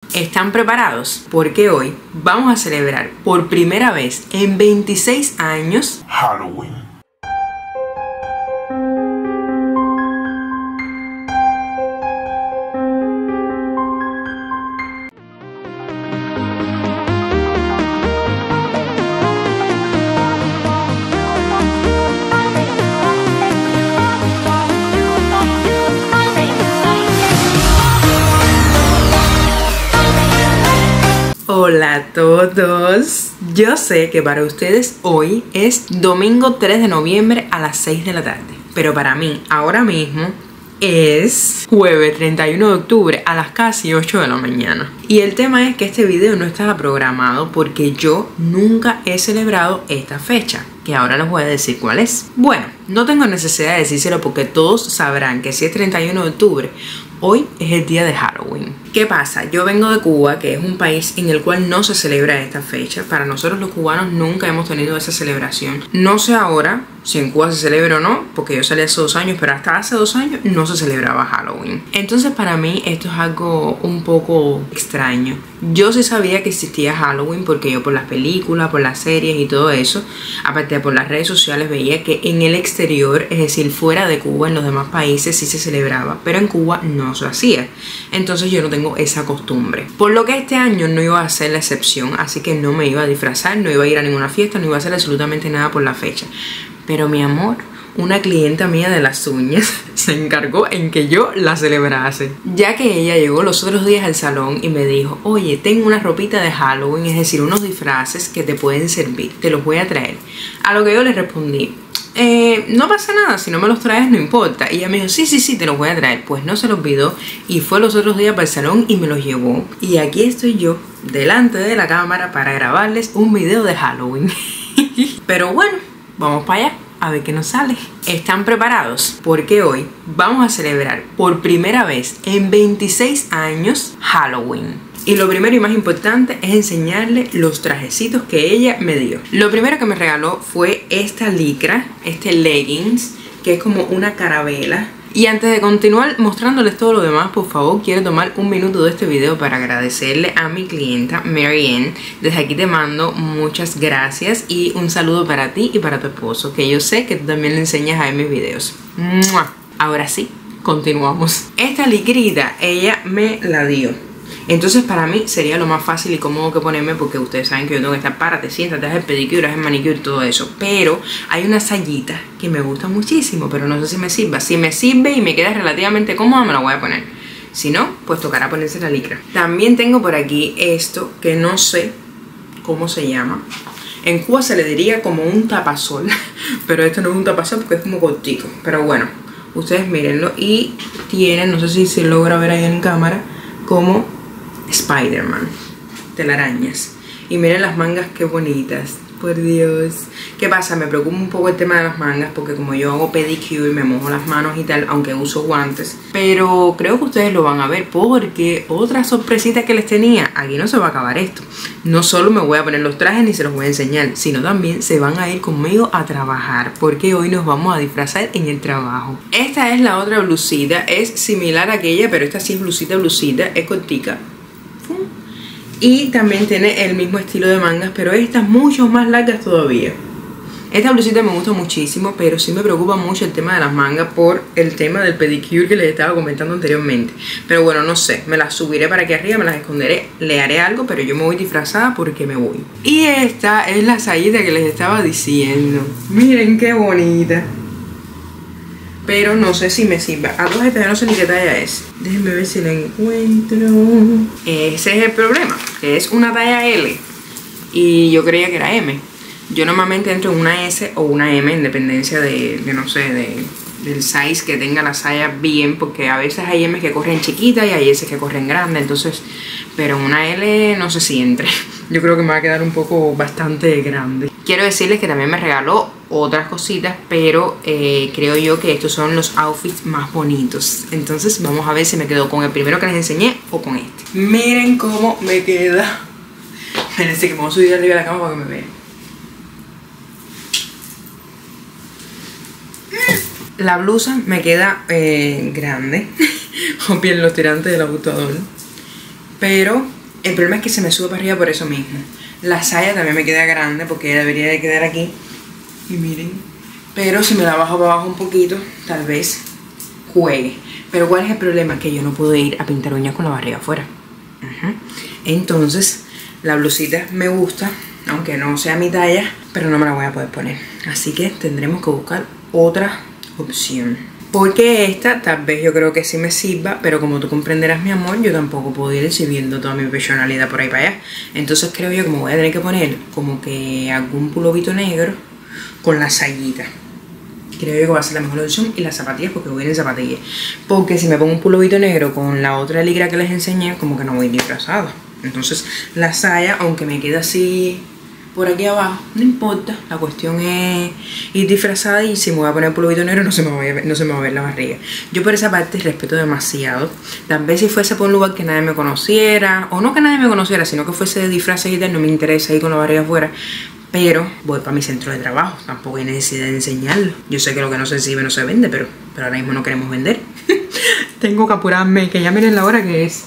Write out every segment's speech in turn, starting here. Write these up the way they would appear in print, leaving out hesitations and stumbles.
¿Están preparados? Porque hoy vamos a celebrar por primera vez en 26 años Halloween. Hola a todos, yo sé que para ustedes hoy es domingo 3 de noviembre a las 6 de la tarde, pero para mí ahora mismo es jueves 31 de octubre a las casi 8 de la mañana. Y el tema es que este video no estaba programado porque yo nunca he celebrado esta fecha, que ahora les voy a decir cuál es. Bueno, no tengo necesidad de decírselo porque todos sabrán que si es 31 de octubre, hoy es el día de Halloween. ¿Qué pasa? Yo vengo de Cuba, que es un país en el cual no se celebra esta fecha. Para nosotros los cubanos nunca hemos tenido esa celebración. No sé ahora si en Cuba se celebra o no, porque yo salí hace 2 años, pero hasta hace 2 años no se celebraba Halloween. Entonces para mí esto es algo un poco extraño. Yo sí sabía que existía Halloween porque yo por las películas, por las series y todo eso, aparte de por las redes sociales, veía que en el exterior, es decir, fuera de Cuba, en los demás países sí se celebraba, pero en Cuba no se hacía. Entonces yo no tengo esa costumbre. Por lo que este año no iba a ser la excepción, así que no me iba a disfrazar, no iba a ir a ninguna fiesta, no iba a hacer absolutamente nada por la fecha. Pero mi amor, una clienta mía de las uñas se encargó en que yo la celebrase, ya que ella llegó los otros días al salón y me dijo: oye, tengo una ropita de Halloween, es decir, unos disfraces que te pueden servir, te los voy a traer. A lo que yo le respondí: no pasa nada, si no me los traes no importa. Y ella me dijo: sí, te los voy a traer. Pues no se los olvidó y fue los otros días para el salón y me los llevó. Y aquí estoy yo, delante de la cámara, para grabarles un video de Halloween. Pero bueno, vamos para allá a ver qué nos sale. ¿Están preparados? Porque hoy vamos a celebrar por primera vez en 26 años Halloween. Y lo primero y más importante es enseñarle los trajecitos que ella me dio. Lo primero que me regaló fue esta licra, este leggings, que es como una carabela. Y antes de continuar mostrándoles todo lo demás, por favor, quiero tomar un minuto de este video para agradecerle a mi clienta Marianne. Desde aquí te mando muchas gracias y un saludo para ti y para tu esposo, que yo sé que tú también le enseñas a ver mis videos. ¡Mua! Ahora sí, continuamos. Esta licrita ella me la dio. Entonces para mí sería lo más fácil y cómodo que ponerme, porque ustedes saben que yo tengo que estar párate, siéntate, haz el pedicure, haz el manicure y todo eso. Pero hay una sayita que me gusta muchísimo, pero no sé si me sirva. Si me sirve y me queda relativamente cómoda, me la voy a poner. Si no, pues tocará ponerse la licra. También tengo por aquí esto que no sé cómo se llama. En Cuba se le diría como un tapasol, pero esto no es un tapasol porque es como cortico. Pero bueno, ustedes mírenlo y tiene, no sé si se logra ver ahí en cámara, como Spider-Man, telarañas. Y miren las mangas, qué bonitas, por Dios. ¿Qué pasa? Me preocupa un poco el tema de las mangas, porque como yo hago pedicure, me mojo las manos y tal, aunque uso guantes. Pero creo que ustedes lo van a ver, porque otra sorpresita que les tenía, aquí no se va a acabar esto. No solo me voy a poner los trajes ni se los voy a enseñar, sino también se van a ir conmigo a trabajar, porque hoy nos vamos a disfrazar en el trabajo. Esta es la otra blusita, es similar a aquella, pero esta sí es blusita, es cortica. Y también tiene el mismo estilo de mangas, pero estas mucho más largas todavía. Esta blusita me gusta muchísimo, pero sí me preocupa mucho el tema de las mangas por el tema del pedicure que les estaba comentando anteriormente. Pero bueno, no sé, me las subiré para aquí arriba, me las esconderé, le haré algo, pero yo me voy disfrazada porque me voy. Y esta es la sayita que les estaba diciendo. Miren qué bonita. Pero no sé si me sirve. A todas estas no sé ni qué talla es. Déjenme ver si la encuentro. Ese es el problema, que es una talla L y yo creía que era M. Yo normalmente entro en una S o una M en dependencia de no sé, del size que tenga la saya bien, porque a veces hay M que corren chiquitas y hay S que corren grandes, entonces, pero una L no sé si entre. Yo creo que me va a quedar un poco bastante grande. Quiero decirles que también me regaló otras cositas, pero creo yo que estos son los outfits más bonitos. Entonces vamos a ver si me quedo con el primero que les enseñé o con este. Miren cómo me queda. Espérense que me voy a subir arriba de la cama para que me vean. La blusa me queda grande, o bien los tirantes del ajustador, pero El problema es que se me sube para arriba por eso mismo. La saya también me queda grande porque debería de quedar aquí. Y miren. Pero si me la bajo para abajo un poquito, tal vez juegue. Pero ¿cuál es el problema? Que yo no puedo ir a pintar uñas con la barriga afuera. Entonces, la blusita me gusta, aunque no sea mi talla, pero no me la voy a poder poner. Así que tendremos que buscar otra opción. Porque esta tal vez yo creo que sí me sirva, pero como tú comprenderás, mi amor, yo tampoco puedo ir exhibiendo toda mi personalidad por ahí para allá. Entonces creo yo que me voy a tener que poner como que algún pulovito negro con la sayita. Creo yo que va a ser la mejor opción. Y las zapatillas, porque voy a ir en zapatillas. Porque si me pongo un pulovito negro con la otra ligra que les enseñé, como que no voy disfrazada. Entonces la saya, aunque me quede así por aquí abajo, no importa. La cuestión es ir disfrazada, y si me voy a poner pulovito negro no se me va a ver la barriga. Yo por esa parte respeto demasiado. Tal vez si fuese por un lugar que nadie me conociera, o no que nadie me conociera, sino que fuese de disfraces y tal, no me interesa ir con la barriga afuera. Pero voy para mi centro de trabajo, tampoco hay necesidad de enseñarlo. Yo sé que lo que no se exhibe no se vende, pero ahora mismo no queremos vender. Tengo que apurarme, que ya miren la hora que es.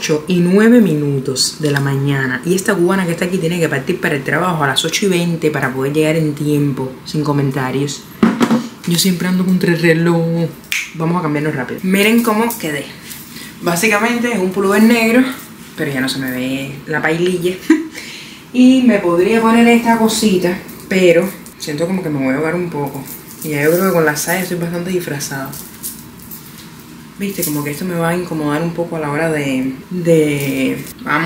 8:09 de la mañana. Y esta cubana que está aquí tiene que partir para el trabajo a las 8:20 para poder llegar en tiempo, sin comentarios. Yo siempre ando contra el reloj. Vamos a cambiarnos rápido. Miren cómo quedé. Básicamente es un pullover negro, pero ya no se me ve la paililla. Y me podría poner esta cosita, pero siento como que me voy a ahogar un poco. Y ya yo creo que con la saya estoy bastante disfrazada. Viste, como que esto me va a incomodar un poco a la hora de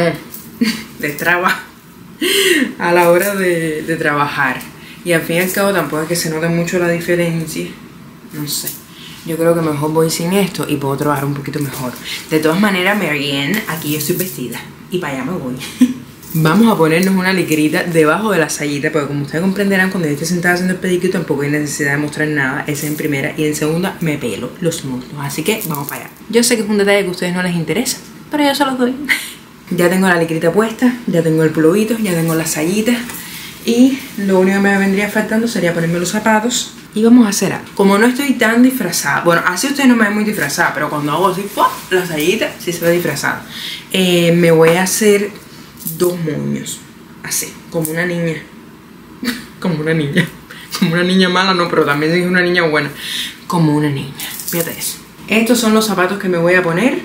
trabajar. A la hora de trabajar. Y al fin y al cabo tampoco es que se note mucho la diferencia. No sé. Yo creo que mejor voy sin esto y puedo trabajar un poquito mejor. De todas maneras, Marianne, aquí yo estoy vestida. Y para allá me voy. Vamos a ponernos una ligrita debajo de la sayita, porque como ustedes comprenderán, cuando yo esté sentada haciendo el pedicure tampoco hay necesidad de mostrar nada. Esa es en primera, y en segunda me pelo los muslos. Así que vamos para allá. Yo sé que es un detalle que a ustedes no les interesa, pero yo se los doy. Ya tengo la ligrita puesta, ya tengo el pulovito, ya tengo la sayita. Y lo único que me vendría faltando sería ponerme los zapatos. Y vamos a hacer algo. Como no estoy tan disfrazada, bueno, así ustedes no me ven muy disfrazada, pero cuando hago así, ¡pum!, la sayita, sí se ve disfrazada. Me voy a hacer 2 moños, así, como una niña. Como una niña. Como una niña mala, no, pero también es una niña buena. Como una niña, fíjate eso. Estos son los zapatos que me voy a poner.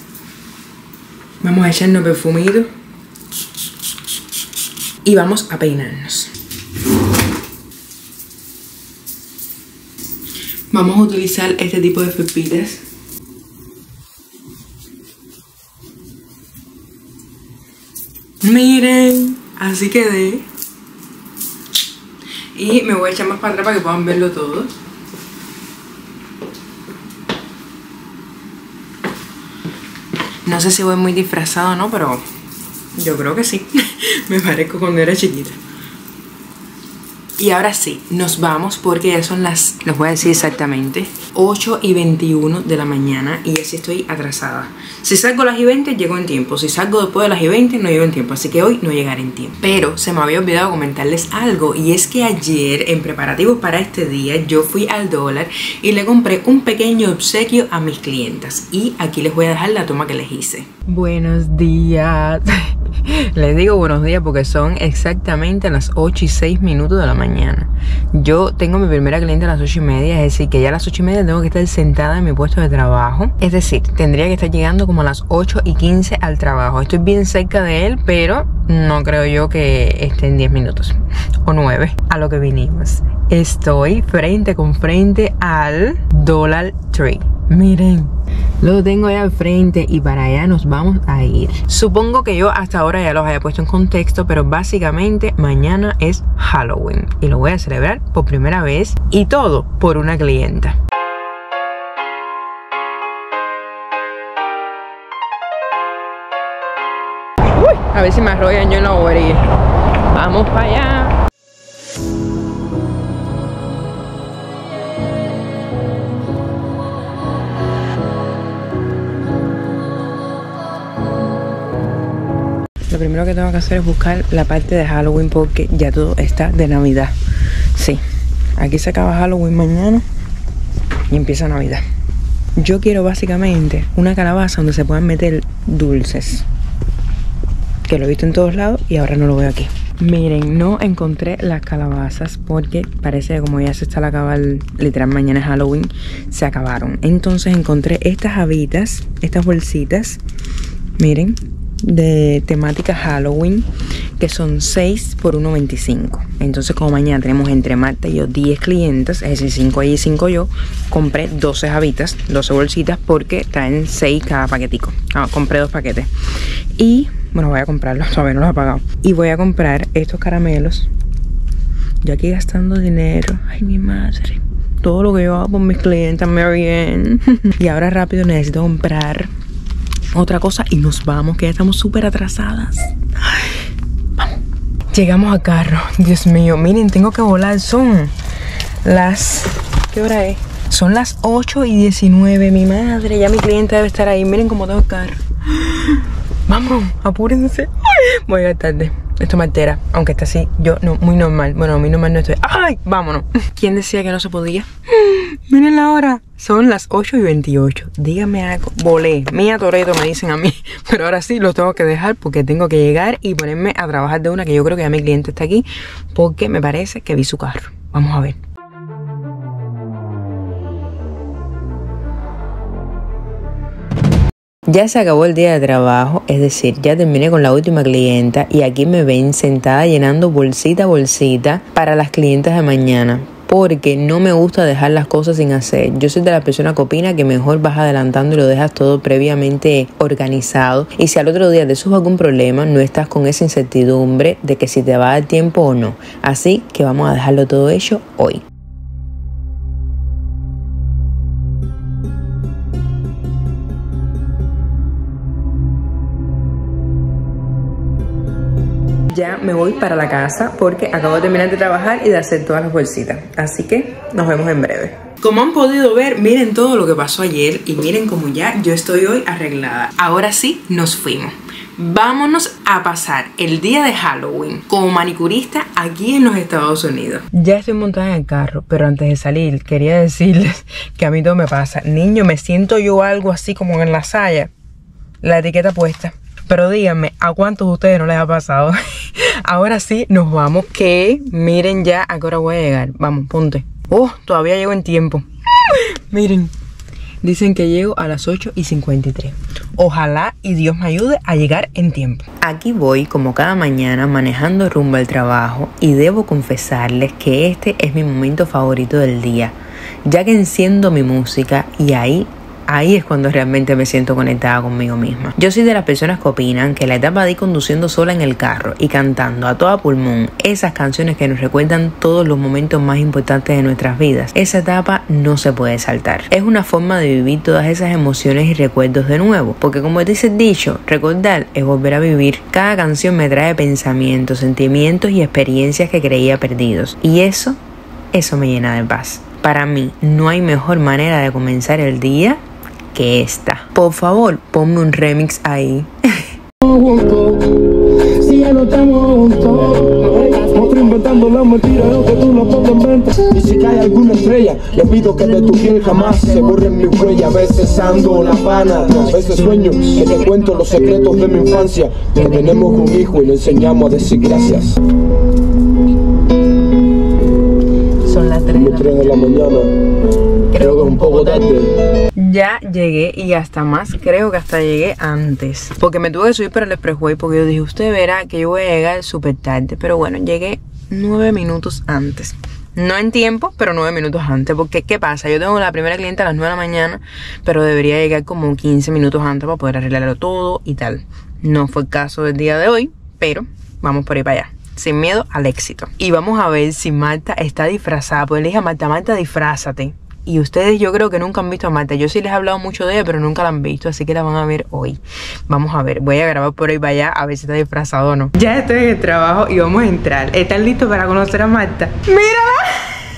Vamos a echarnos perfumito. Y vamos a peinarnos. Vamos a utilizar este tipo de felpitas. Miren, así quedé. Y me voy a echar más para atrás para que puedan verlo todo. No sé si voy muy disfrazado o no, pero yo creo que sí. Me parezco cuando era chiquita. Y ahora sí, nos vamos porque ya son las, les voy a decir exactamente, 8:21 de la mañana y así estoy atrasada. Si salgo a las 20 llego en tiempo, si salgo después de las 20 no llego en tiempo, así que hoy no llegaré en tiempo. Pero se me había olvidado comentarles algo, y es que ayer, en preparativos para este día, yo fui al dólar y le compré un pequeño obsequio a mis clientas. Y aquí les voy a dejar la toma que les hice. Buenos días. Les digo buenos días porque son exactamente las 8:06 de la mañana. Yo tengo mi primera cliente a las 8:30, es decir, que ya a las 8:30 tengo que estar sentada en mi puesto de trabajo. Es decir, tendría que estar llegando como a las 8:15 al trabajo. Estoy bien cerca de él, pero no creo yo que esté en 10 minutos o 9 a lo que vinimos. Estoy frente con frente al Dollar Tree. Miren, lo tengo allá al frente y para allá nos vamos a ir. Supongo que yo hasta ahora ya los haya puesto en contexto, pero básicamente mañana es Halloween y lo voy a celebrar por primera vez, y todo por una clienta. Uy, a ver si me arrollan yo en la bobería. Vamos para allá. Lo primero que tengo que hacer es buscar la parte de Halloween porque ya todo está de Navidad. Sí, aquí se acaba Halloween mañana y empieza Navidad. Yo quiero básicamente una calabaza donde se puedan meter dulces. que lo he visto en todos lados y ahora no lo veo aquí. Miren, no encontré las calabazas porque parece que como ya se está al acabar, literal mañana es Halloween, se acabaron. Entonces encontré estas habitas, estas bolsitas, miren, de temática Halloween, que son 6 por 1.25. Entonces como mañana tenemos entre Marta y yo 10 clientes, es decir 5 ella y 5 yo, compré 12 habitas, 12 bolsitas porque traen 6 cada paquetico. Compré 2 paquetes y bueno, voy a comprarlos, todavía no los he pagado. Y voy a comprar estos caramelos. Yo aquí gastando dinero. Ay, mi madre. Todo lo que yo hago por mis clientes me va bien. Y ahora rápido necesito comprar otra cosa y nos vamos, que ya estamos súper atrasadas. Ay, vamos. Llegamos a carro. Dios mío, miren, tengo que volar. Son las... ¿Qué hora es? Son las 8:19, mi madre. Ya mi cliente debe estar ahí. Miren cómo tengo el carro. Vamos, apúrense. Voy a llegar tarde. Esto me altera, aunque está así. Yo no, muy normal. Bueno, muy normal no estoy. ¡Ay! Vámonos. ¿Quién decía que no se podía? Miren la hora. Son las 8:28. Díganme algo. Volé. Mía Toretto me dicen a mí. Pero ahora sí los tengo que dejar porque tengo que llegar y ponerme a trabajar de una, que yo creo que ya mi cliente está aquí. Porque me parece que vi su carro. Vamos a ver. Ya se acabó el día de trabajo, es decir, ya terminé con la última clienta y aquí me ven sentada llenando bolsita a bolsita para las clientas de mañana. Porque no me gusta dejar las cosas sin hacer. Yo soy de la persona que opina que mejor vas adelantando y lo dejas todo previamente organizado. Y si al otro día te surge algún problema, no estás con esa incertidumbre de que si te va a dar tiempo o no. Así que vamos a dejarlo todo hecho hoy. Ya me voy para la casa porque acabo de terminar de trabajar y de hacer todas las bolsitas. Así que nos vemos en breve. Como han podido ver, miren todo lo que pasó ayer y miren cómo ya yo estoy hoy arreglada. Ahora sí, nos fuimos. Vámonos a pasar el día de Halloween como manicurista aquí en los Estados Unidos. Ya estoy montada en el carro, pero antes de salir quería decirles que a mí todo me pasa. Niño, me siento yo algo así como en la saya, la etiqueta puesta. Pero díganme, ¿a cuántos de ustedes no les ha pasado? Ahora sí, nos vamos, que miren ya a qué hora voy a llegar. Vamos, ponte. Oh, todavía llego en tiempo. Miren, dicen que llego a las 8:53. Ojalá y Dios me ayude a llegar en tiempo. Aquí voy, como cada mañana, manejando rumbo al trabajo y debo confesarles que este es mi momento favorito del día, ya que enciendo mi música y ahí es cuando realmente me siento conectada conmigo misma. Yo soy de las personas que opinan que la etapa de ir conduciendo sola en el carro y cantando a toda pulmón esas canciones que nos recuerdan todos los momentos más importantes de nuestras vidas, esa etapa no se puede saltar. Es una forma de vivir todas esas emociones y recuerdos de nuevo, porque como dice el dicho, recordar es volver a vivir. Cada canción me trae pensamientos, sentimientos y experiencias que creía perdidos, y eso me llena de paz. Para mí no hay mejor manera de comenzar el día que esta. Por favor, ponme un remix ahí. Si ya no estamos juntos, otro inventando la mentira, lo que tú no pongas en venta. Y si cae alguna estrella, le pido que de tu piel jamás se borren mi huella. A veces ando la pana, a veces sueño que te cuento los secretos de mi infancia. Que tenemos un hijo y le enseñamos a decir gracias. Son las 3 de la mañana. Creo que es un poco tarde. Ya llegué y hasta más, creo que hasta llegué antes. Porque me tuve que subir para el expressway porque yo dije, usted verá que yo voy a llegar súper tarde. Pero bueno, llegué 9 minutos antes. No en tiempo, pero 9 minutos antes. Porque, ¿qué pasa? Yo tengo la primera cliente a las 9 de la mañana, pero debería llegar como 15 minutos antes para poder arreglarlo todo y tal. No fue el caso del día de hoy, pero vamos por ahí para allá. Sin miedo al éxito. Y vamos a ver si Marta está disfrazada. Pues le dije a Marta, Marta, disfrázate. Y ustedes yo creo que nunca han visto a Marta. Yo sí les he hablado mucho de ella, pero nunca la han visto, así que la van a ver hoy. Vamos a ver, voy a grabar por ahí para allá a ver si está disfrazado o no. Ya estoy en el trabajo y vamos a entrar. ¿Están listos para conocer a Marta? ¡Mírala!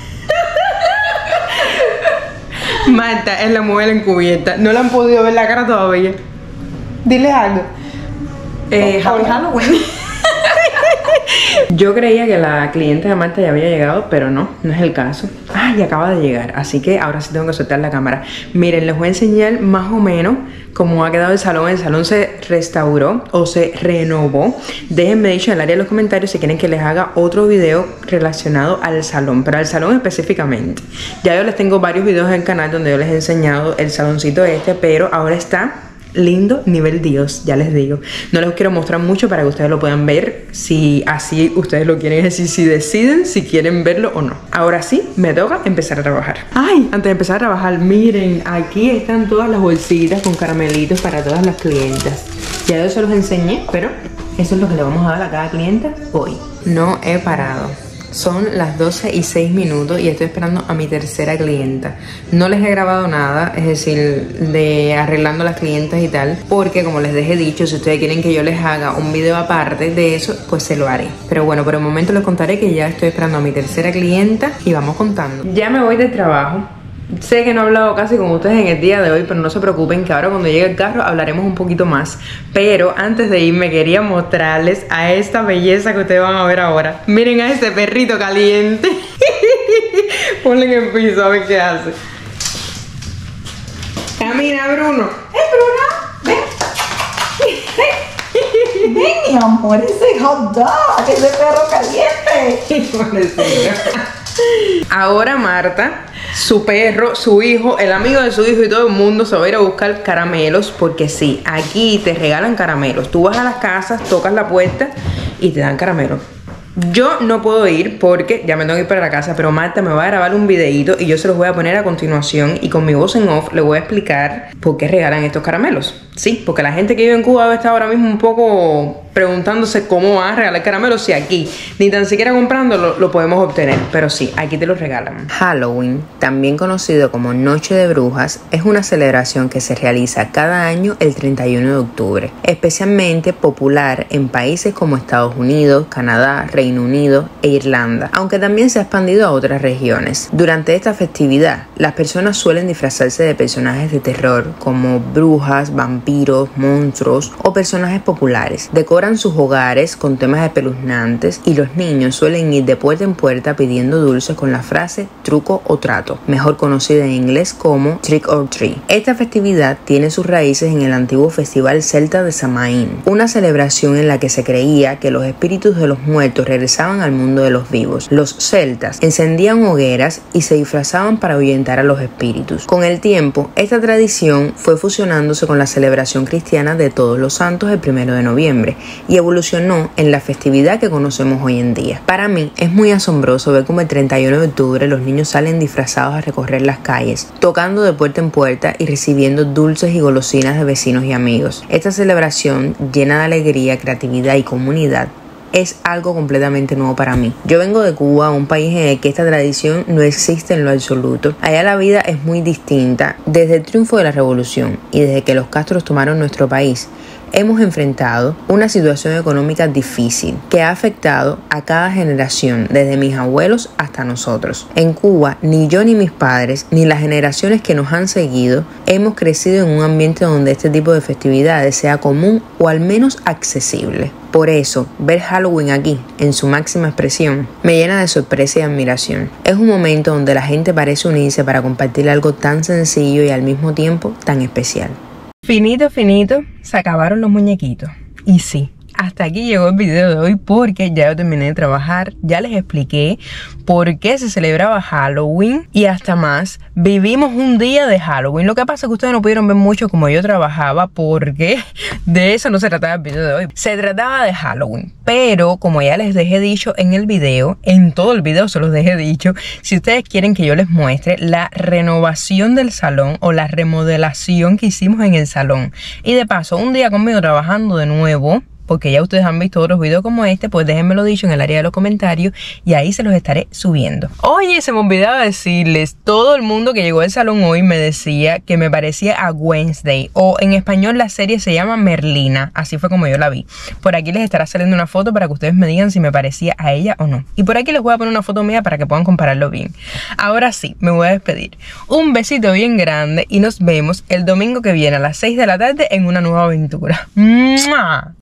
Marta es la mujer encubierta. No le han podido ver la cara todavía. Dile algo. Happy Halloween. Yo creía que la cliente de Marta ya había llegado, pero no es el caso. Ay, acaba de llegar, así que ahora sí tengo que soltar la cámara. Miren, les voy a enseñar más o menos cómo ha quedado el salón. El salón se restauró o se renovó. Déjenme dicho en el área de los comentarios si quieren que les haga otro video relacionado al salón, pero al salón específicamente. Ya yo les tengo varios videos en el canal donde yo les he enseñado el saloncito este, pero ahora está lindo nivel Dios, ya les digo. No les quiero mostrar mucho para que ustedes lo puedan ver, si así ustedes lo quieren decir, si deciden si quieren verlo o no. Ahora sí, me toca empezar a trabajar. Ay, antes de empezar a trabajar, miren, aquí están todas las bolsitas con caramelitos para todas las clientas. Ya yo se los enseñé, pero eso es lo que le vamos a dar a cada clienta hoy. No he parado. Son las 12:06 y estoy esperando a mi tercera clienta. No les he grabado nada, es decir, de arreglando las clientas y tal, porque como les he dicho, si ustedes quieren que yo les haga un video aparte de eso, pues se lo haré. Pero bueno, por el momento les contaré que ya estoy esperando a mi tercera clienta y vamos contando. Ya me voy del trabajo. Sé que no he hablado casi con ustedes en el día de hoy, pero no se preocupen que ahora cuando llegue el carro hablaremos un poquito más. Pero antes de irme quería mostrarles a esta belleza que ustedes van a ver ahora. Miren a este perrito caliente. Ponle en el piso a ver qué hace. Camina, Bruno. Bruno, ven. Ven, mi amor, ese hot dog, ese perro caliente. Ahora Marta, su perro, su hijo, el amigo de su hijo y todo el mundo se va a ir a buscar caramelos, porque sí, aquí te regalan caramelos. Tú vas a las casas, tocas la puerta y te dan caramelos. Yo no puedo ir porque ya me tengo que ir para la casa, pero Marta me va a grabar un videito y yo se los voy a poner a continuación y con mi voz en off le voy a explicar por qué regalan estos caramelos. Sí, porque la gente que vive en Cuba debe estar ahora mismo un poco preguntándose cómo van a regalar caramelos si aquí ni tan siquiera comprándolo lo podemos obtener, pero sí, aquí te los regalan. Halloween, también conocido como Noche de Brujas, es una celebración que se realiza cada año el 31 de octubre, especialmente popular en países como Estados Unidos, Canadá, Reino Unido e Irlanda, aunque también se ha expandido a otras regiones. Durante esta festividad, las personas suelen disfrazarse de personajes de terror como brujas, vampiros, monstruos o personajes populares. Decoran sus hogares con temas espeluznantes y los niños suelen ir de puerta en puerta pidiendo dulces con la frase truco o trato, mejor conocida en inglés como trick or treat. Esta festividad tiene sus raíces en el antiguo festival celta de Samaín, una celebración en la que se creía que los espíritus de los muertos regresaban al mundo de los vivos. Los celtas encendían hogueras y se disfrazaban para ahuyentar a los espíritus. Con el tiempo, esta tradición fue fusionándose con la celebración cristiana de Todos los Santos el 1 de noviembre y evolucionó en la festividad que conocemos hoy en día. Para mí es muy asombroso ver cómo el 31 de octubre los niños salen disfrazados a recorrer las calles, tocando de puerta en puerta y recibiendo dulces y golosinas de vecinos y amigos. Esta celebración llena de alegría, creatividad y comunidad es algo completamente nuevo para mí. Yo vengo de Cuba, un país en el que esta tradición no existe en lo absoluto. Allá la vida es muy distinta. Desde el triunfo de la revolución y desde que los Castros tomaron nuestro país, hemos enfrentado una situación económica difícil que ha afectado a cada generación, desde mis abuelos hasta nosotros. En Cuba, ni yo ni mis padres, ni las generaciones que nos han seguido, hemos crecido en un ambiente donde este tipo de festividades sea común o al menos accesible. Por eso, ver Halloween aquí, en su máxima expresión, me llena de sorpresa y admiración. Es un momento donde la gente parece unirse para compartir algo tan sencillo y al mismo tiempo tan especial. Finito, se acabaron los muñequitos. Y sí, hasta aquí llegó el video de hoy porque ya yo terminé de trabajar, ya les expliqué por qué se celebraba Halloween y hasta más. Vivimos un día de Halloween. Lo que pasa es que ustedes no pudieron ver mucho como yo trabajaba porque de eso no se trataba el video de hoy. Se trataba de Halloween, pero como ya les dejé dicho en el video, en todo el video se los dejé dicho, si ustedes quieren que yo les muestre la renovación del salón o la remodelación que hicimos en el salón y de paso un día conmigo trabajando de nuevo, porque ya ustedes han visto otros videos como este, pues déjenmelo dicho en el área de los comentarios y ahí se los estaré subiendo. Oye, se me olvidaba decirles, todo el mundo que llegó al salón hoy me decía que me parecía a Wednesday, o en español la serie se llama Merlina, así fue como yo la vi. Por aquí les estará saliendo una foto para que ustedes me digan si me parecía a ella o no. Y por aquí les voy a poner una foto mía para que puedan compararlo bien. Ahora sí, me voy a despedir. Un besito bien grande y nos vemos el domingo que viene a las 6 de la tarde en una nueva aventura. ¡Mua!